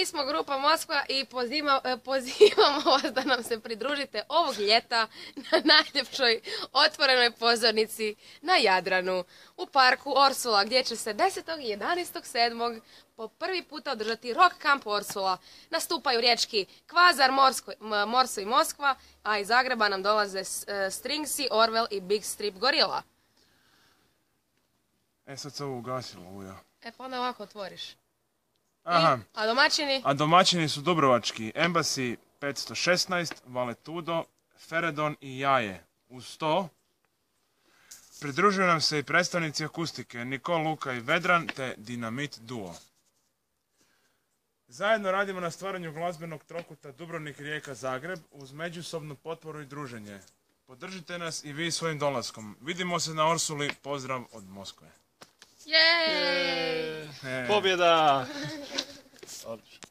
smo grupa Moskva i pozivamo vas da nam se pridružite ovog ljeta na najljepšoj otvorenoj pozornici na Jadranu u parku Orsula, gdje će se 10. i 11.7. po prvi puta održati Rock Camp Orsula. Nastupaju riječki Kvazar, Morso i Moskva, a iz Zagreba nam dolaze Stringsy, Orwell i Big Strip Gorilla. Sad se ovo ugasilo, uja. Pa onda ovako otvoriš. Aha. A domaćini? A domaćini su dubrovački Embassy 516, Valetudo, Feredon i Jaje. Uz to pridružuju nam se i predstavnici akustike Nikol, Luka i Vedran te Dinamit Duo. Zajedno radimo na stvaranju glazbenog trokuta Dubrovnik, Rijeka, Zagreb uz međusobnu potporu i druženje. Podržite nas i vi svojim dolaskom. Vidimo se na Orsuli. Pozdrav od Moskve. Jej! Pobjeda! Odlično.